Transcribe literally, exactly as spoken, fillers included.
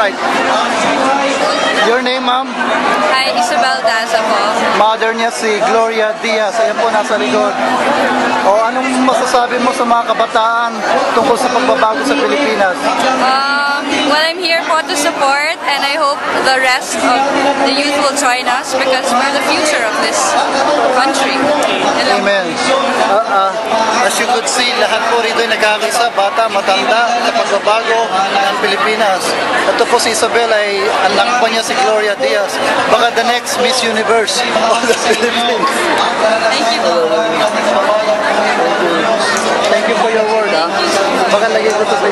right. Your name, ma'am? Hi, Isabel Daza po. Mother niya si Gloria Diaz. Ayan po, nasa likod. O, anong masasabi mo sa mga kabataan tungkol sa pagbabago sa Pilipinas? Um, well, I'm here po to support, and I hope the rest of the youth will join us because we're the future of this country. Hello. Amen. Uh, uh, as you could see, lahat po rito ay nag-aakisa, bata, matanda, sa pagbabago ng Pilipinas. Ito po si Isabel ay anak pa niya si Gloria Diaz. Baka the next Miss Universe of the Philippines. Thank you po. Thank you for your word. Ha? Baka lagay ko to